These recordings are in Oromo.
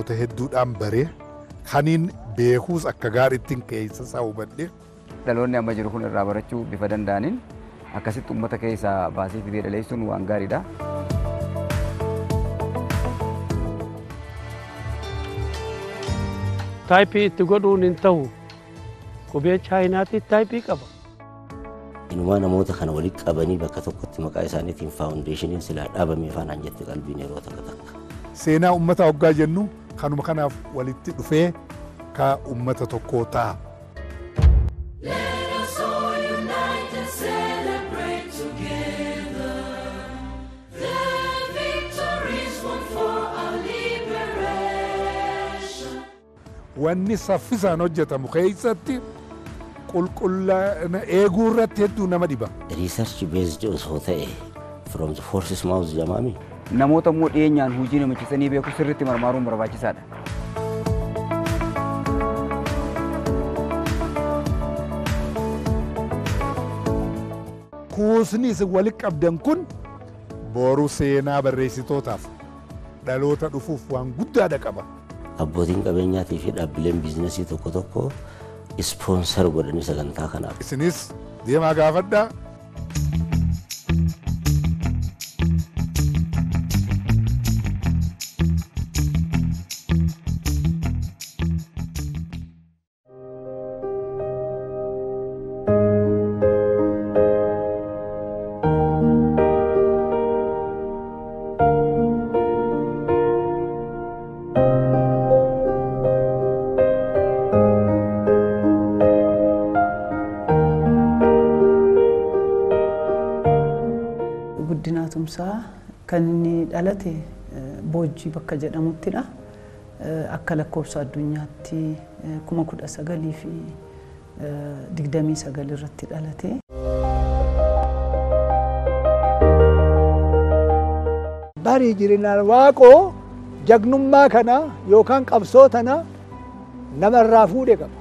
namoota hedduudhaan baree kaniin beekuus akka gaariittiin keessa isaa hubadhe. Dhaloonni amma jiru kun irraa barachuu bifa danda'aniin akkasitti uummata keessaa baasee fidee dhaleessuun waan gaariidha. Taayippii itti godhuun hin ta'u qubee chaayinaatti taayippii qaba. Inumaa namoota kana walitti qabanii bakka tokkotti maqaa isaaniitiin faawundeeshiniin silaa dhaabamee faanaan jette qalbiin yeroo takka takka. Seenaa uummata hoggaa jennu kanuma kanaaf walitti dhufee ka uummata tokkoo ta'a. Wanni saffisaan hojjetamu keessatti qulqullina eeguu irratti hedduu nama dhiba. Research based osoo ta'e from the horse's mouth jamaami. Namoota immoo dhiyeenyaan hojii namichisanii beeku sirriitti marmaaruun barbaachisaadha. Kuusni isin walitti qabdan kun boru seenaa barreessitootaaf dhaloota dhufuuf waan guddaadha qaba. Abbootiin qabeenyaatii fi dhaabbileen biizinesii tokko tokko ispoonsar godhanii sagantaa kanaaf. Isinis deemaa gaafadhaa. Kan inni dhalate boojii bakka jedhamuttidha. Akka lakkoofsa addunyaatti 1929 irratti dhalate. Barii jireenyaan waaqoo jagnummaa kana yookaan qabsoo tana namarraa fuudhe qaba.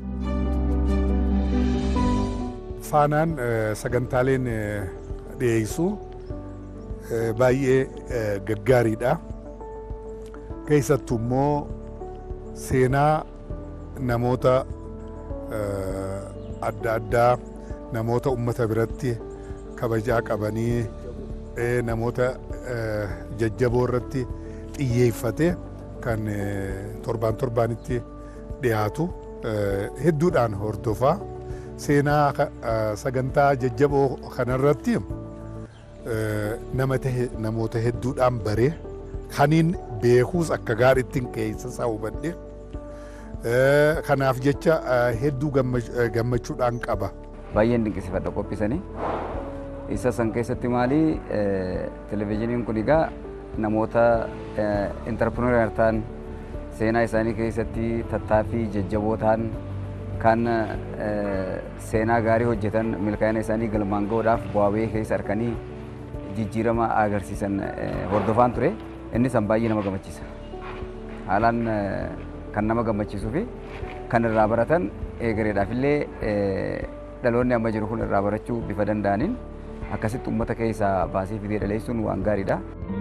Faanaan sagantaaleen dhiyeessu baay'ee gaggaariidha. Keessattuu immoo seenaa namoota adda addaa namoota uummata biratti kabajaa qabanii namoota jajjaboo irratti xiyyeeffate kan torbaanitti dhiyaatu hedduudhaan hordofaa. Seenaa sagantaa jajjaboo kanarratti namoota hedduudhaan baree kaniin beekuus akka gaariittiin keessa isaa hubadhe. Kanaaf jecha hedduu gammachuudhaan qaba. Baay'een dinqisiifadha qophiisanii. Isa san keessatti maali televezyiiniin kun egaa namoota intarpirooneer ta'an seenaa isaanii keessatti tattaaffii jajjaboo ta'an kan seenaa gaarii hojjetan milkaa'ina isaanii galmaan ga'uudhaaf bu'aa bahii keessa harkanii jijjiirama agarsiisan hordofaan ture. Inni san baay'ee nama gammachiisa. Haalaan kan nama gammachiisuu fi kan irraa baratan eegareedhaaf illee dhaloonni amma jiru kun irraa barachuu bifa danda'aniin akkasitti uummata keessaa baasee fidee dhaleessuun waan gaariidha.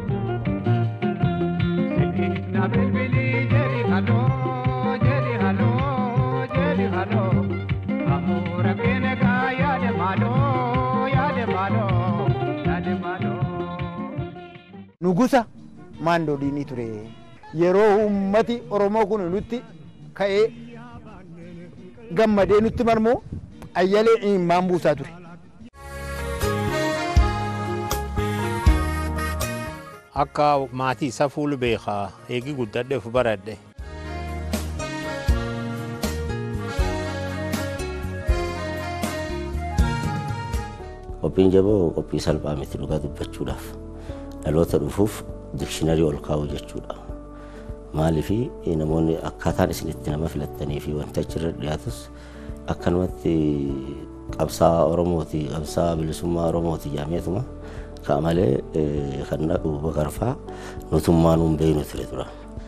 Nugusa maandoodinii ture. Yeroo uummati Oromoo kun nutti ka'ee gammadee nutti marmoo ayyalee imimmaan buusaa ture. Akka maatii isa fuulu beekaa eegi guddadhe of baradhe. Qophiin jaboo qophii salphaa miti dhugaa dubbachuudhaaf dhaloota dhufuuf dikshiinarii ol kaa'uu jechuudha. Maaliifi namoonni akkaataan isinitti nama filattanii fi wanta achirra dhiyaatus akkanumatti qabsaa Oromooti, qabsaa bilisummaa Oromooti jaameetuma ka'a malee kan naqu bakarfaa nutummaa nuun beeynu ture tura.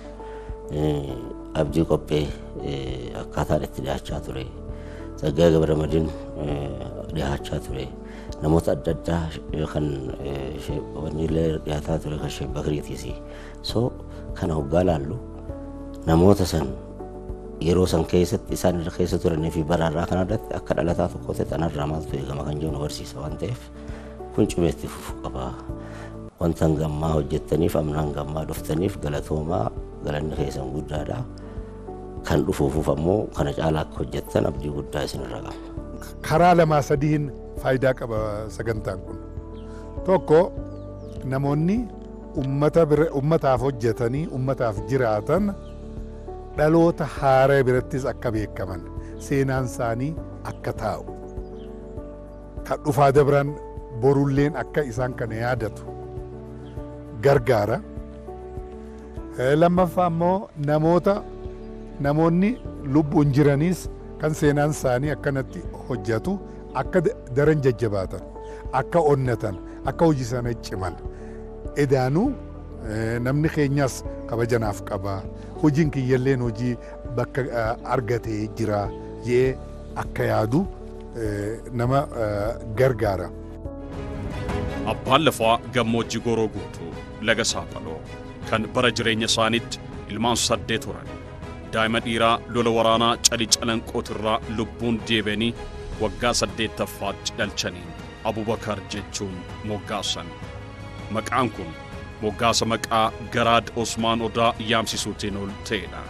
Abdii qophee akkaataan itti dhiyaachaa ture. Tsaggaayee Gabramadiin dhiyaachaa ture. Namoota adda addaa kan wanni illee dhiyaataa ture kan Sheek Bakriitiisi. So kana hoggaa laallu namoota san yeroo san keessatti isaan irra keessa turanii fi baraarraa kanarratti akka dhalataa tokkotti xanarraa maaltu eegama kan jiru nu barsiisa waan ta'eef kun cimeetti fufuu qaba. Wanta hangammaa hojjettaniif amna hangammaa dhuftaniif galatoomaa galanni keessan guddaadha. Kan dhufuuf ammoo kana caalaa akka hojjettan abdii guddaa isinirra qaba. Karaa lamaa sadiin faayidaa qaba sagantaan kun. Tokko namoonni ummataaf hojjetanii ummataaf jiraatan dhaloota haaraa birattis akka beekaman seenaan isaanii akka taa'u kan dhufaa dabran borulleen akka isaan kana yaadatu gargaara. Lammaffaa immoo namoonni lubbuun jiranis kan seenaan isaanii akkanatti hojjetu akka daran jajjabaatan akka onnatan akka hojii sana ciman edaanuu namni keenyas kabajanaaf qaba. Hojiin kiyyalleen hojii bakka argatee jira jee akka yaadu nama gargaara. Abbaan lafaa gammoojjii Gooroo Guutuu laga Saaphaloo kan bara jireenya isaaniitti ilmaan 8 turan. Daa'ima dhiiraa lola waraanaa calanqootirraa lubbuun deebi'anii waggaa 8ffaatti dhalchaniin Abubakar jechuun moggaasan. Maqaan kun moggaasa maqaa Garaad Osmaan Odaa yaamsisuutiin ol ta'edha.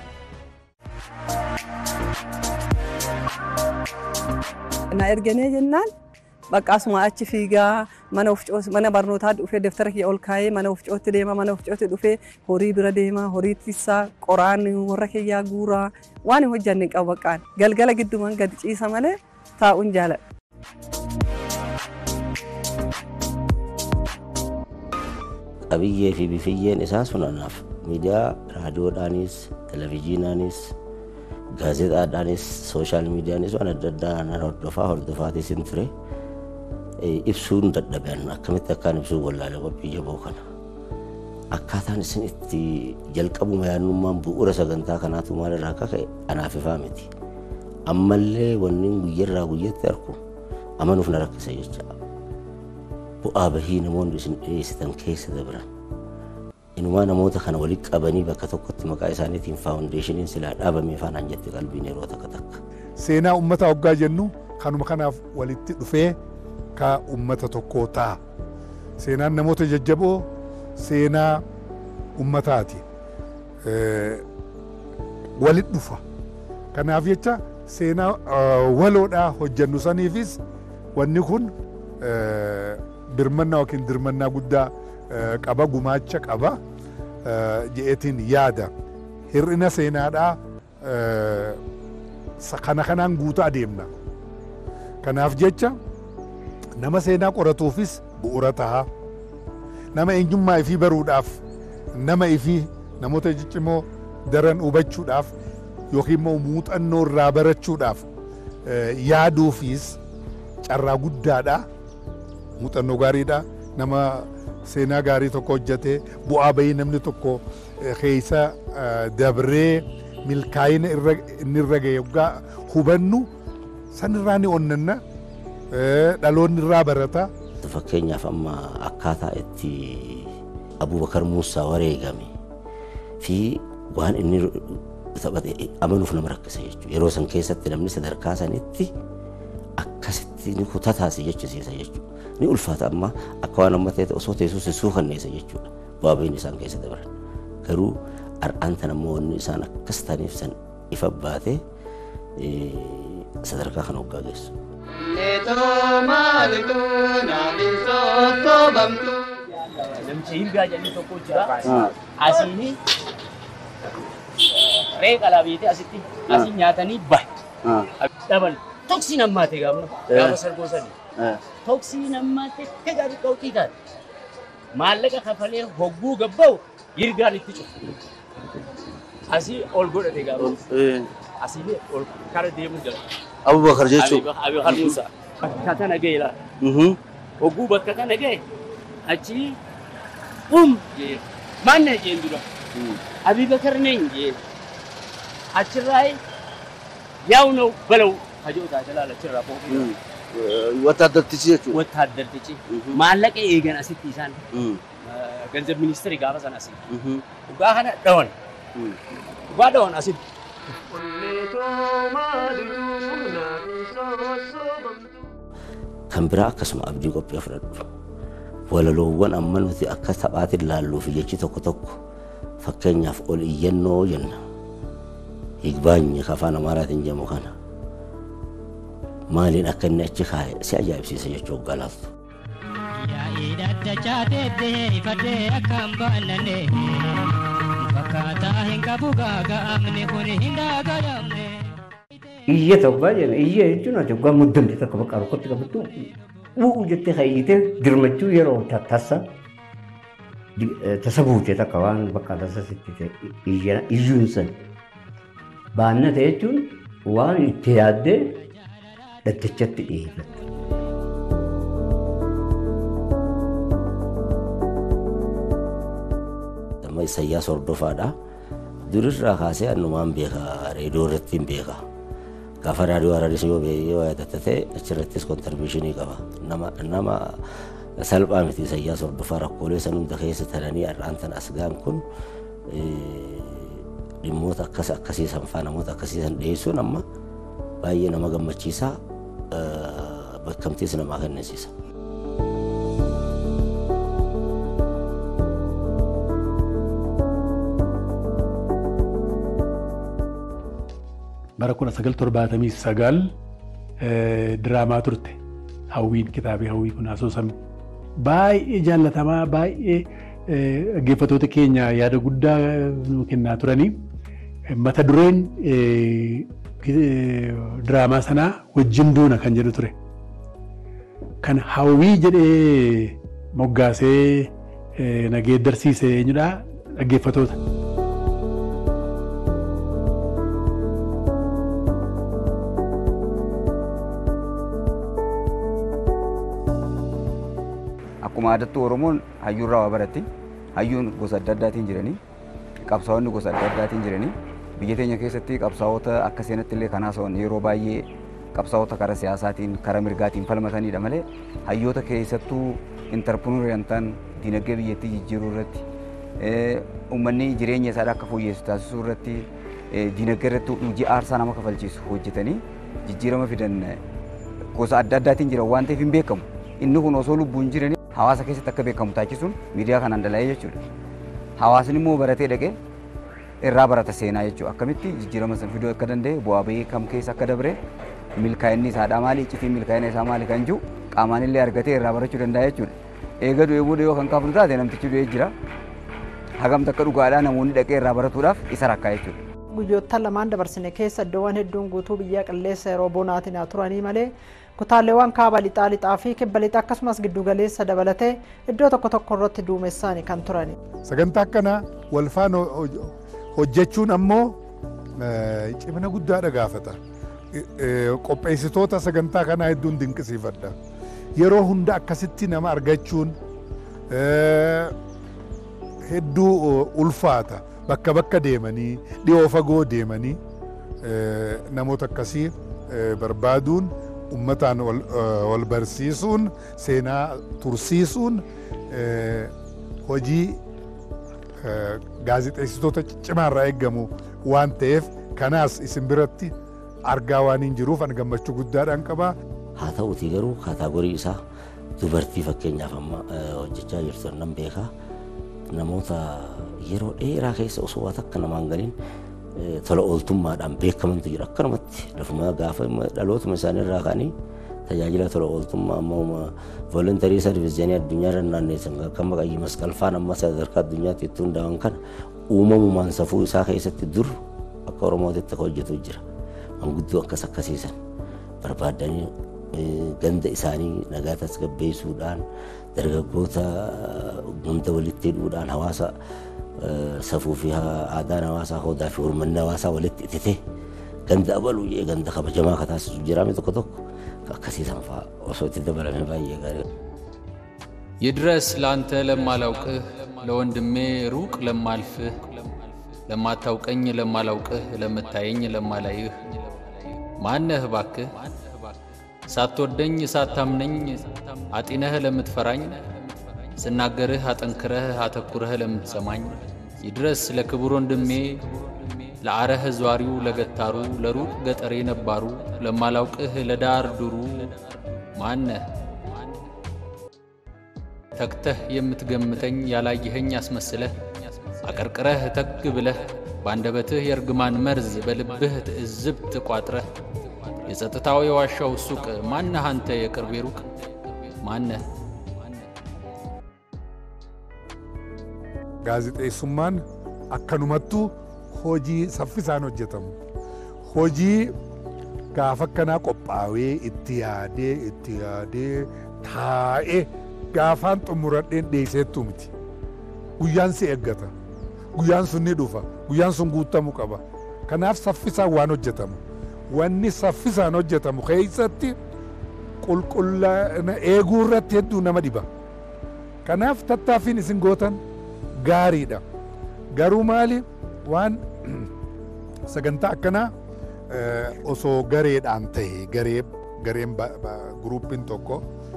Na erganii jennaan baqqaasuma achi fiigaa mana barnootaa dhufee daftara kiyya ol kaayee mana ufcootti deema mana ufcootti dhufee horii bira deema horii tiisaa qoraan warra kiyyaa guuraa waan hojjanne qabu baqqaan galgala gidduman gad ciisa malee taa'uun jaaladha. Qabiyyee fi bifiyyeen isaa sunanaaf miidiyaa raadiyoodhaanis televezyiinaanis gaazexaadhaanis sooshaal miidiyaanis waan adda addaa nan hordofaatis hin ture. Ibsuun dadhaban akkamitti akkaan ibsuu wallaalee qophii jaboo kana. Akkaataan isin itti jalqabuma yaadnummaan bu'uura sagantaa kanaatu maalirraa akka ka'e anaaf ifaa miti. Ammallee wanni guyyarraa guyyatti argu amanuuf na rakkisa jecha. Bu'aa bahii namoonni isin dhiyeessitan keessa dabran. Inumaa namoota kana walitti qabanii bakka tokkotti maqaa isaaniitiin faawundeeshiniin silaa dhaabamee faanaan jette qalbiin yeroo takka takka. Seenaa ummata hoggaa jennu kanuma kanaaf walitti dhufee ka ummata tokkoo ta'a. Seenaan namoota jajjaboo seenaa ummataati. Walitti dhufa. Kanaaf jecha seenaa waloodhaa hojjennu saniifis wanni kun birmannaa yookiin dirmannaa guddaa qaba gumaacha qaba je'eetiin yaada. Hir'ina seenaadhaa kana kanaan guutuu adeemna. Kanaaf jecha nama seenaa qoratuufis bu'uura ta'a. Nama eenyummaa ifii baruudhaaf nama ifii namoota ciccimoo daran hubachuudhaaf yookiin immoo muuxannoo irraa barachuudhaaf yaaduufis carraa guddaadha. Muuxannoo gaariidha. Nama seenaa gaarii tokko hojjetee bu'aa bahii namni tokko keessa dabree milkaa'ina inni irra ga'e yoggaa hubannu sanirraa ni onnanna dhaloonni irraa barata. Fakkeenyaaf amma akkaataa itti Abubakar Muusaa wareegame fi waan inni taphate amanuuf nama rakkisa jechuudha. Yeroo san keessatti namni sadarkaa sanitti akkasitti ni kutataasi jechisiisa jechuudha. Ni ulfaata amma akka waan amma ta'e osoo teessus suukanneessa jechuudha. Bu'aa bahiin isaan keessa dabran. Garuu har'aan tan ammoo wanni isaan akkas ta'aniif san ifa baatee sadarkaa kana hoggaa geessu. Namchi hirgaa jedhanii tokko jira. Asiin reeqa labeetee asitti asiin nyaatanii bahe. Dhaban toksiin ammaate gaafa sargoo sadii. Toksiin ammaate tegaa biqiltuu taate. Maallaqa kafalee hogguu gabba'u hirgaan itti cufu. Asii ol godhate gaafa. Asii ol kara deemuu jira. Abubakar jechuudha. Abubakar Muusaa. Bakka kana ga'e laa. Hogguu bakka kana ga'e achi jee maanna jeen dura. Abubakar neen jee achirraa yaa'u ነው በለው hajoota jalaala achirraa foofii. Wattaaddartichi jechuudha. Wattaaddartichi maallaqa eegan asitti isaan ገንዘብ ሚኒስትሪ gaafa sana asii. Dhugaa kana dhawan. Guarda así. Kan biraa akkasuma abdii qophii fudhadhu. Walaloowwan amma nuti akka taphaatti ilaalluuf jechi tokko tokko fakkeenyaaf ol iyyannoo jenna. Higbaanyi afaan Amaaraatiin jedhamu kana. Maaliin akka inni achi kaa'e si ajaa'ibsiisa jechuun galaaftu. Iyya tokko jedhama. Iyya jechuun ati waggaa muddamte takka bakka rukkutti qabattu bu'u jettee hayyitee dirmachuu yeroo tassa tasa buutee takka waan bakka tasa sitti iyyuun san baanna ta'e jechuun waan itti yaaddee dhattachatti dhiyeeffata. Amma Isaayyaas hordofaadha. Durirraa kaasee annumaan beeka reediyoo irratti hin beeka. Gaafa raadiyoo Araadis yoo yaadatate achirrattis kontribuushinii qaba. Nama salphaa miti Isaayyaas hordofaa rakkoolee san hunda keessa taranii har'aan tan as ga'an kun dhimmoota akkasiisan faa namoota akkasiisan dhiyeessuun amma baay'ee nama gammachiisa bakkamtiis namaa kennisiisa. bara 1979 diraamaa turte hawwiin kitaabii hawwii kun asoosame baay'ee jaallatamaa baay'ee dhaggeeffattoota keenya yaada guddaa nu kennaa turanii mata dureen diraamaa sanaa wajjin duuna kan jedhu ture kan hawwii jedhee moggaasee nageeddarsiise eenyudha dhaggeeffattoota. Akkuma aadattuu Oromoon hayyuurraa waa baratti hayyuun gosa adda addaatiin jiranii qabsaa'onni gosa adda addaatiin jiranii biyya teenya keessatti qabsaa'ota akka seenatti illee kan haasa'an yeroo baay'ee qabsaa'ota karaa siyaasaatiin karaa mirgaatiin falmatanidha malee hayyoota keessattuu intarpruuneriyan ta'an dinagdee biyyattii jijjiiruu irratti uummanni jireenya isaa akka fooyyessu taasisuu irratti dinagdee irratti hojii aarsaa nama kafalchiisu hojjetanii jijjiirama fidan gosa adda addaatiin jiran waan ta'eef hin beekamu. Inni kun osoo lubbuun jiranii hawaasa keessatti akka beekamu taasisuun miidiyaa kanaan dala'ee jechuudha. Hawaasni immoo baratee dhaqee irraa barata seenaa jechuudha. Akkamitti jijjiirama san fiduu akka danda'e bu'aa bahii kam keessa akka dabre milkaa'inni isaadhaa maali iccitiin milkaa'ina isaa maali kan jiru qaamaan illee argatee irraa barachuu danda'a jechuudha. Eega du'ee booda yoo kan kaafnu taate namtichi du'ee jira. Hagamta akka dhugaadhaa namoonni dhaqee irraa baratuudhaaf isa rakkaa jechuudha. Guyyoota lamaan dabarsine keessa iddoowwan hedduun guutuu biyya qilleensa yeroo bonaatiin turanii malee kutaalleewwan kaaba lixaa fi kibba lixaa akkasumas giddu galeessa dabalatee iddoo tokko tokko irratti duumessaanii kan turani. Sagantaa akkana wal faana hojjechuun ammoo cimina guddaadha gaafata. Qopheessitoota sagantaa kanaa hedduun dinqisiifadha. Yeroo hunda akkasitti nama argachuun hedduu ulfaata. Bakka bakka deemanii dhiyoo fagoo deemanii namoota akkasii barbaaduun ummataan wal barsiisuun seenaa tursiisuun hojii gaazexeessitoota cimaarraa eeggamu waan ta'eef kanaas isin biratti argaa waan hin jiruuf an gammachuu guddaadhaan qaba. Haa ta'uutii garuu kaataagorii isaa dubartii fakkeenyaaf amma hojjechaa jirtu nan beekaa namoota yeroo dheeraa keessa osoo waan akka namaan galiin tola ooltummaadhaan beekamantu jira akkanumatti lafuma gaafa dhalootuma isaanii irraa ka'anii tajaajila tola ooltummaa ammoo voluntarii sarviizii addunyaa irra naanneessan kan maqayyii masqalfaan amma sadarkaa addunyaatti itti hundaa'an kana uumamumaan safuu isaa keessatti dur akka Oromootitti hojjetu jira. Manguddoo akkas akkasiisan barbaadanii ganda isaanii nagaa tasgabbeessuudhaan dargaggoota ganda walitti hidhuudhaan hawaasa safuu fi aadaan hawaasaa hoodaa fi uummanni hawaasaa walitti hidhatee ganda abaluu jee ganda kabajamaa akka taasisu jiraame tokko tokko akkasiisan fa'aa osoo itti dabalame baay'ee gaarii. ይድረስ ላንተ ለማላውቅህ ለወንድሜ ሩቅ ለማልፍህ ለማታውቀኝ ለማላውቅህ ለምታየኝ ለማላይህ ማነህ ባክህ ሳትወደኝ ሳታምነኝ አጢነህ ለምትፈራኝ ስናገርህ አጠንክረህ አተኩረህ ለምትሰማኝ ይድረስ ለክቡር ወንድሜ ለአረህ ዟሪው ለገታሩ ለሩቅ ገጠሬ ነባሩ ለማላውቅህ ለዳር ዱሩ ማነህ ተክተህ የምትገምተኝ ያላየኸኝ አስመስለህ አቀርቅረህ ተግ ብለህ ባንደበትህ የርግማን መርዝ በልብህ ትዕዝብት ቋጥረህ የጸጥታው የዋሻው ሱቅ ማነህ አንተ የቅርቤ ሩቅ ማነህ gaazexeessummaan akkanumattuu hojii saffisaan hojjetamu. Hojii gaafa akkanaa qophaa'ee itti yaadee taa'ee gaafaan xumuradheen dhiyeesseettu miti. Guyyaan si eeggata. Guyyaan sun ni dhufa. Guyyaan sun guutamuu qaba. Kanaaf saffisaan waan hojjetamu. Wanni saffisaan hojjetamu keessatti qulqullina eeguu irratti hedduu nama dhiba. Kanaaf tattaaffiin isin gootan gaariidha. Garuu maali waan sagantaa akkanaa osoo gareedhaan ta'e gareen guruupiin tokko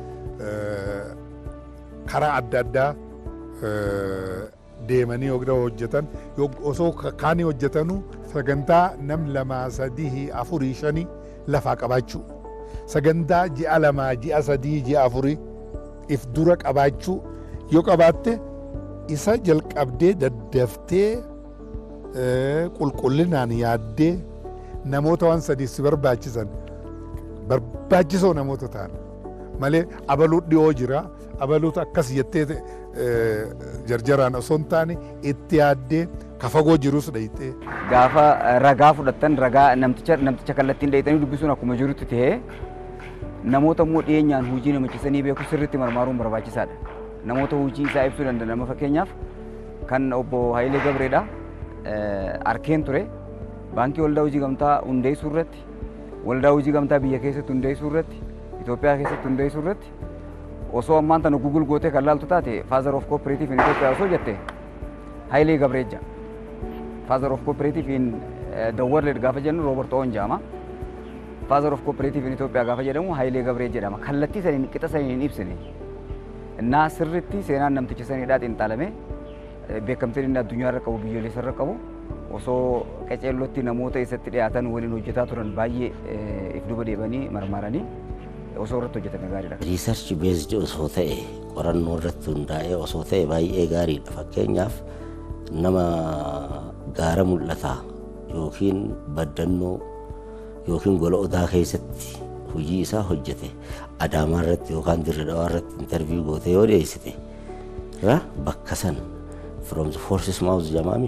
karaa adda addaa deemanii hojjetan osoo kaanii hojjetanu sagantaa nam 2 3 4 5 lafaa qabaachuu sagantaa ji'a 2 ji'a 3 ji'a 4 if dura qabaachuu yoo qabaatte isa jalqabdee daddaftee qulqullinaan yaaddee namoota waan sadii si barbaachisoo namoota ta'an malee abaluu dhiyoo jira abaluutu akkas jettee jarjaraan osoo hin taane itti yaaddee ka fagoo jirus dhayitee. Gaafa ragaa fudhattan ragaa namticha kallattiin dhayitanii dubbisuun akkuma jirutti ta'ee namoota immoo dhiyeenyaan hojii namichisanii beeku sirriitti marmaaruun barbaachisaadha. Namoota hojii isaa ibsuu danda'an nama fakkeenyaaf kan obbo Hayilee Gabreedha arkeen ture baankii waldaa hojii gamtaa hundeessuu irratti waldaa hojii gamtaa biyya keessatti hundeessuu irratti Itoophiyaa keessatti hundeessuu irratti osoo ammaan tana Google gootee kan laaltu taate Father of Cooperative in Ethiopia osoo jette Hayilee Gabreejja Father of Cooperative in the world gaafa jennu Robert Owen jedhama Father of Cooperative in Ethiopia gaafa jedhamu Hayilee Gabreejja jedhama kallattii saniin qixa saniin ibsine እና ስርti seenaan namticha saniidhaa xiinxalame beekamtiin inni addunyaa irra qabu biyyoolessa irra qabu osoo qaceellotti namoota isatti dhiyaatan waliin hojjetaa turan baay'ee if duba deebanii marmaranii osoo irratti hojjetame gaariidha. Research based osoo ta'e qorannoo irratti hundaa'ee osoo ta'e baay'ee gaariidha. Fakkeenyaaf nama gaara mul'ataa yookiin baddannoo yookiin gola odaa keessatti hojii isaa hojjete Adaamaa irratti yookaan Dirree Dhawaa irratti interview gootee yoo dhiyeessite bakka san from the horse's mouth jedhamaami.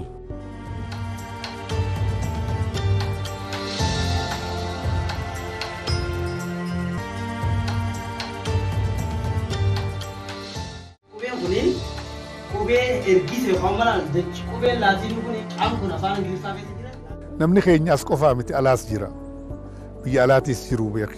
Qubeen kuni qubee ergise yookaan malaan jechi qubeen laatiin kuni qaama kun afaan Ingiliffaa keessa jira. Namni keenya as qofaa miti alaas jira. Biyya alaatis jiru beeki.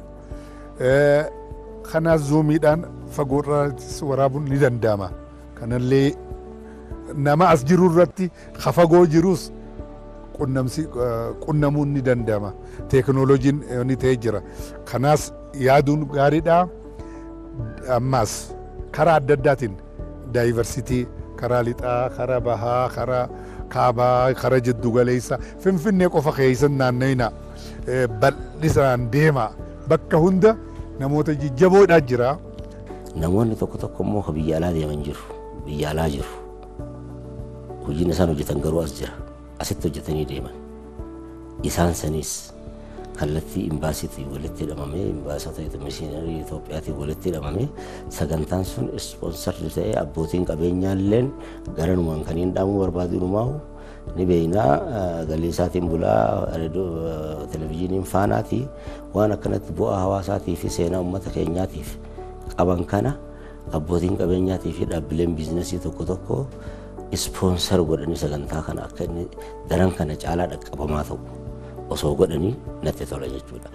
Kanaas zoomiidhaan fagoorraas waraabuun ni danda'ama. Kanallee nama as jiru irratti fagoo jirus qunnamuun ni danda'ama. Teekinooloojiin ni ta'ee jira. Kanaas yaaduun gaariidha. Ammaas karaa adda addaatiin daayivarsitii karaa lixaa, karaa bahaa, karaa kaabaa, karaa jiddu galeessa Finfinnee qofa keessa naanna'ina bal'isaan deema. Bakka hunda namoota jajjaboodhaa jira. Namoonni tokko tokko immoo biyya alaa deeman jiru. Biyya alaa jiru. Hojiin isaan hojjetan garuu as jira. Asitti hojjetanii deeman. Isaan sanis kallattii imbaasiitiin walitti hidhamamee imbaasota mishiinarii Itoophiyaatiin walitti hidhamamee sagantaan sun ispoonsarri ta'ee abbootiin qabeenyaalleen garanumaan kan hin dhaamuu barbaadunumaa ni beeknaa galii isaatiin bulaa televizyiiniin faanaati waan akkanatti bu'aa hawaasaatii fi seenaa uummata keenyaatiif qaban kana abbootiin qabeenyaatii fi dhaabbileen biizinasii tokko tokko ispoonsar godhanii sagantaa kana akka inni daran kana caalaa dhaqqabamaa ta'u osoo godhanii natti tola jechuudha.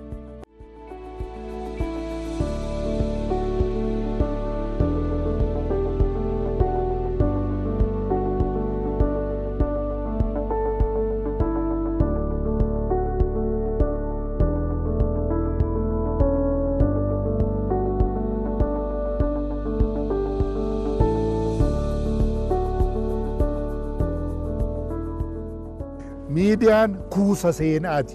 miidiyaan kuusa seenaati.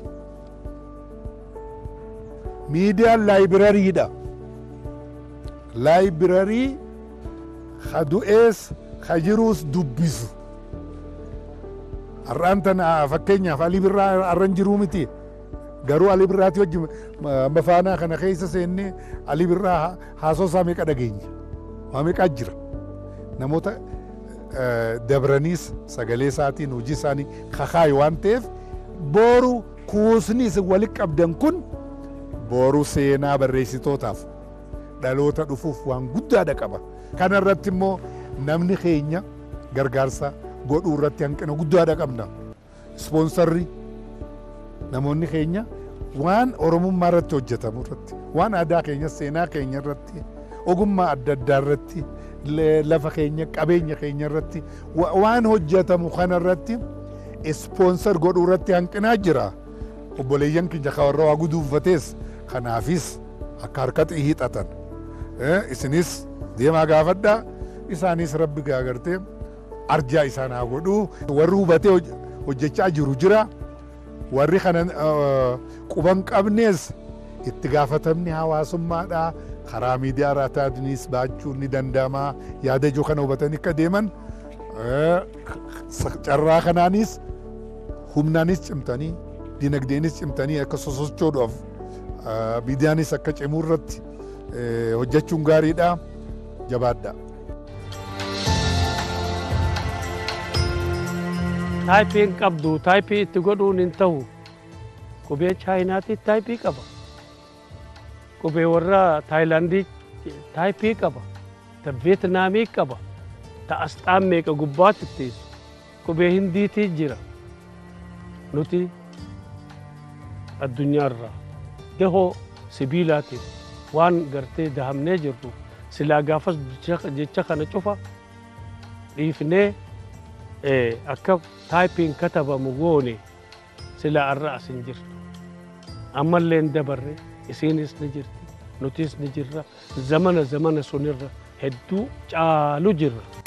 Miidiyaan laayibirariidha. Laayibirarii ka du'ees ka jiruus dubbisu. Har'aan tana fakkeenyaaf Alii Birraa har'an jiruu miti. Garuu Alii Birraati wajjin mafaanaa kana keessa seennee Alii Birraa haasoo meeqa dhageenya. Waa meeqaa jira. Namoota dabraniis sagalee isaatiin hojii isaanii kakaayu waan ta'eef booru kuusni isin walitti qabdan kun booru seenaa barreessitootaaf dhaloota dhufuuf waan guddaadha qaba. Kana irratti immoo namni keenya gargaarsa godhuu irratti hanqina guddaadha qabna. Ispoonsarri namoonni keenya waan Oromummaa irratti hojjetamu irratti waan aadaa keenya seenaa keenya irratti ogummaa adda addaa irratti lafa keenya qabeenya keenya irratti waan hojjetamu kana irratti ispoonsar godhuu irratti hanqinaa jira. Obboleeyyan keenya warra waa guduunfates kanaafis akka harkatti hiixatan. Isinis deemaa gaafadhaa isaanis rabbi gaagartee arjaa isaan haa godhuu. Warri hubatee hojjechaa jiru jira. Warri kana quban qabnees itti gaafatamni hawaasummaadhaa karaa miidiyaa raataatiinis baachuun ni danda'ama. Yaada ijoo kana hubatanii akka deeman carraa kanaanis humnaanis cimtanii dinagdeenis cimtanii akka sosochoodhaaf miidiyaanis akka cimuu irratti hojjechuun gaariidha. Jabaadha. Taayipiin qabdu taayipii itti godhuun hin ta'u. Qubee chaayinaatti taayipii qaba. Qubee warra Taayilaandii taayipii qaba. Ta Veetnaamii qaba. Ta asxaan meeqa gubbaatti teessu. Qubee Hindiitii jira. Nuti addunyaarraa dahoo sibiilaatiin waan gartee dahamnee jirru silaa gaafas jecha kana cufa dhiifnee akka taayipiin katabamu goone silaa arra asin jirtu. Ammallee hin dabarre isiinis ni jirti nutis ni jirra zamana sunirra hedduu caalu jirra.